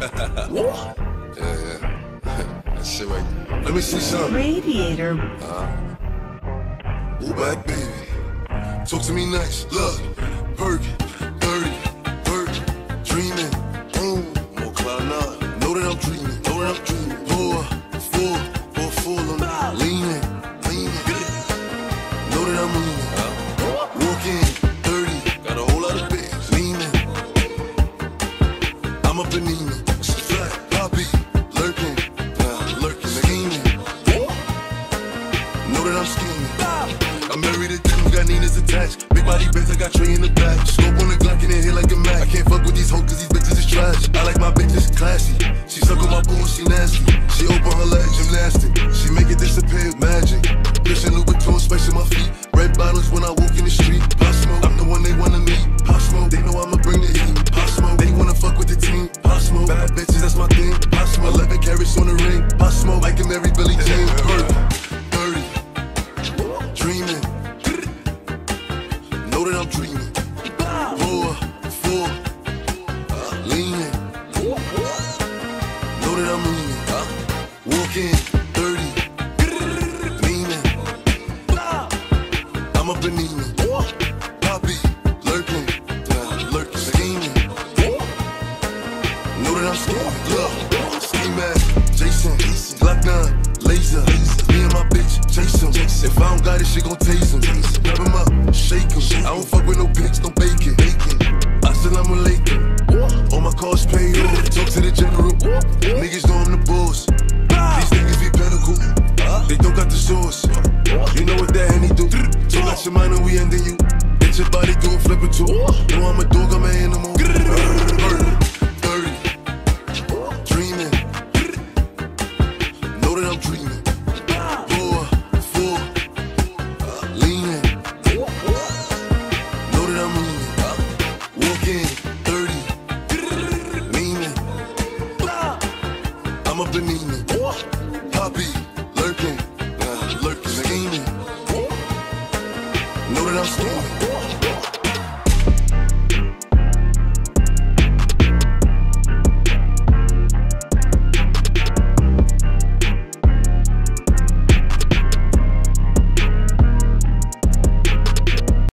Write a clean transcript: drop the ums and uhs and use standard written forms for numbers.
Yeah. That shit right there. Let me see something. Radiator. Move back, baby. Talk to me nice. Look, perk, 30, perk, dreaming. I'm on cloud nine. Know that I'm dreaming. Know that I'm dreaming. Pour full on me. Leaning. Know that I'm leaning. Walking, 30. Got a whole lot of things. Leaning. I'm up and leaning. Flat, poppy, lurking, scheming. Know that I'm scheming. I'm married to dude, got Nina's attached. Big body bends, I got Trey in the back. Scope on the Glock in the head like a Mac. I can't fuck with these hoes cause these bitches is trash. I like my bitches classy. She suck on my boo, she nasty. She open her legs, gymnastic. She make it disappear, magic. Christian Louboutin, space in my feet. Red bottles when I walk in the street. Pop smoke, I'm the one they wanna meet. Pop smoke, they know I'ma bring the heat. Pop smoke, they wanna fuck with the team. Pop smoke, bad bitches, that's my thing. Pop smoke, 11 carats on the ring. Pop smoke, like a Mary Billie Jean. Hurt, 30, dreaming. Know that I'm dreaming. Pour, full, leaning. Know that I'm leaning. Walking, 30, leaning. I'm up and leaning. Poppy, lurking, scheming. Know that I'm scheming. Look, ski mask, Jason, Glock 9, laser. Me and my bitch, chase him. If I don't got it, she gon' tase him. Grab him up, shake him. I don't fuck with no pigs, no bacon. Assalamu alaikum. All my cars paid off. Talk to the general. Niggas know I'm the boss. These niggas be pinnacle. They don't got the sauce. You know what that Henny do? Talk out your mind and we ending you. Get your body doing flip it too. Know I'm a dog, I'm an animal. 30, dreaming. Know that I'm dreaming. Pour, full, leaning. Know that I'm leaning. Walking, 30, leaning. I'm up and leaning. Poppy.